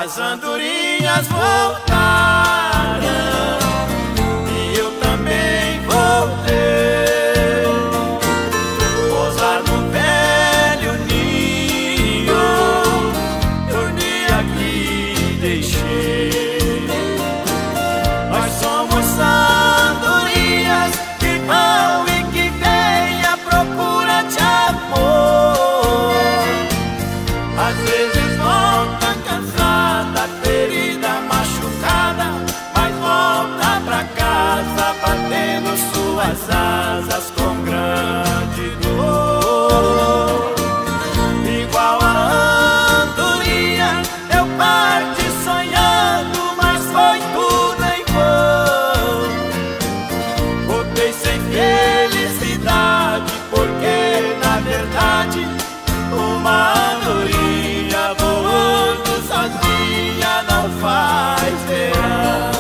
As andorinhas voltaram e eu também voltei. Pousar no velho ninho, dormi aqui, deixei. Nós somos andorinhas que vão e que vêm à procura de amor. Às vezes volta cansada, ferida, machucada, mas volta pra casa batendo suas asas com grande dor. Igual a andorinha eu parti sonhando, mas foi tudo em vão. Voltei sem felicidade, porque na verdade uma andorinha voando sozinha não faz verão.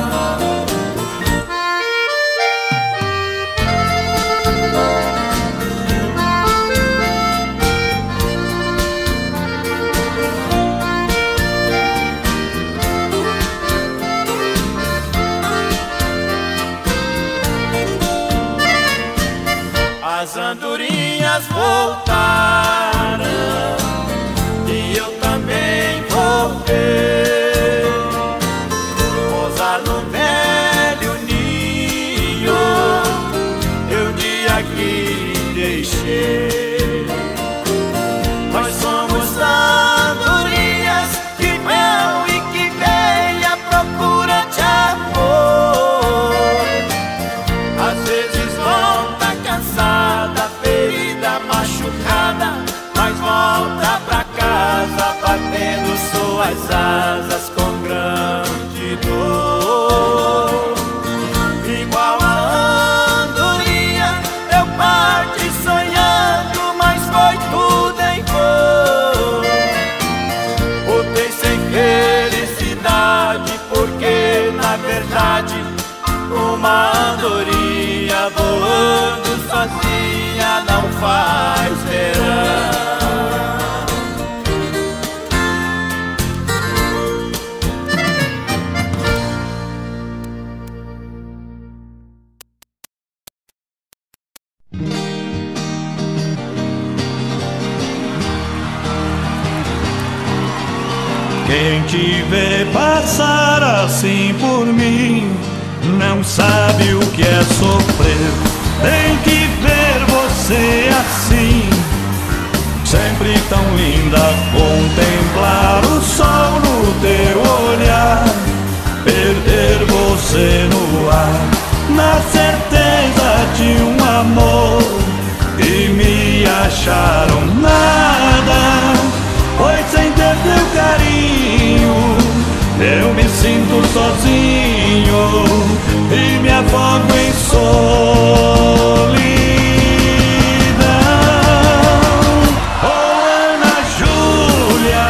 As andorinhas voltaram e eu também voltei. Pousar no velho ninho, eu de aqui deixei. Nós somos andorinhas que vão e que vêm à procura de amor. Às vezes volta cansada, ferida, machucada, mas volta pra casa batendo suas asas com grande dor. Igual a andorinha eu parti sonhando, mas foi tudo em vão. Voltei sem felicidade, porque na verdade uma andorinha voando sozinha não faz verão. Quem te vê passar assim por mim não sabe o que é sofrer. Tem que ver você assim, sempre tão linda. Contemplar o sol no teu olhar, perder você no ar, na certeza de um amor. E me acharam nada, pois sem ter teu carinho eu me sinto sozinho e me afogo em solidão. Oh, Ana Júlia,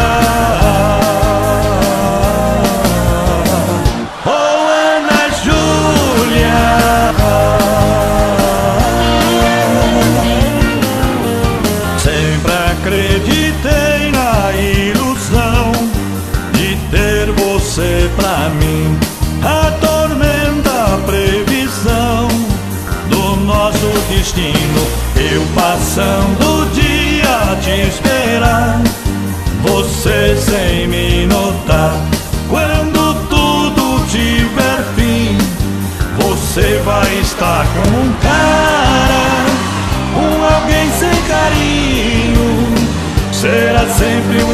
oh, Ana Júlia, sempre acreditei na ilusão de ter você pra mim. Atormenta a previsão do nosso destino. Eu passando o dia a te esperar, você sem me notar. Quando tudo tiver fim, você vai estar com um cara, com alguém sem carinho. Será sempre